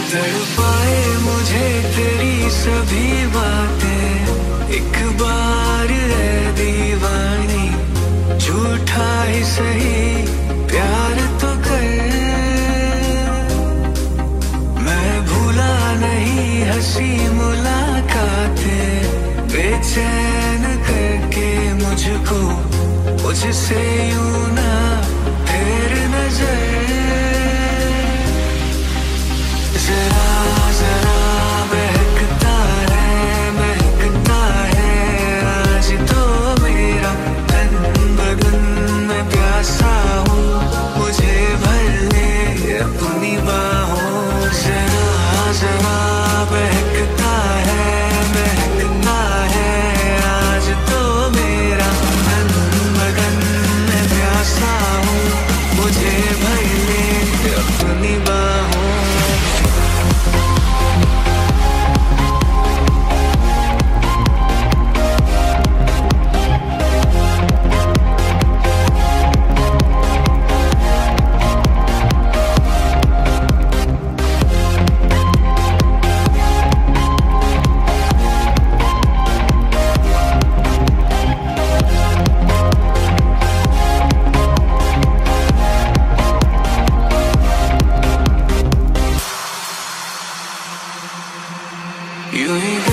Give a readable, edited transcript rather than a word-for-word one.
तड़पाए मुझे तेरी सभी बातें, एक बार है दीवानी, झूठा ही सही प्यार तो कर। मैं भूला नहीं हंसी मुलाकातें, बेचैन करके मुझको मुझसे यूं ना फेर नजर। जरा जरा बहकता है महकता है आज तो मेरा तन बदन, मैं प्यासा हूँ मुझे भर ले अपनी बाहों। जरा जरा बहकता है महकता है आज तो मेरा तन बदन, मैं प्यासा हूँ मुझे भर ले अपनी बाहों। You